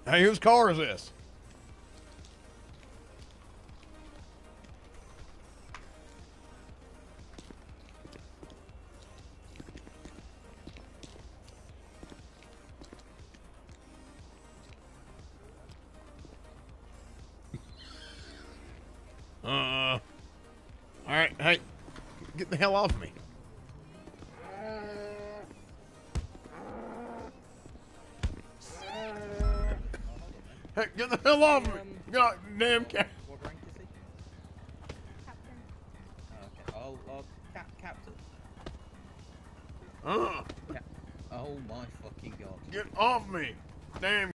Hey, whose car is this? All right, hey, get the hell off me. Hey, get the hell off me. God damn cat. What rank is he? Captain. Oh, okay. Captain. Uh, Oh my fucking god. get off me. Damn.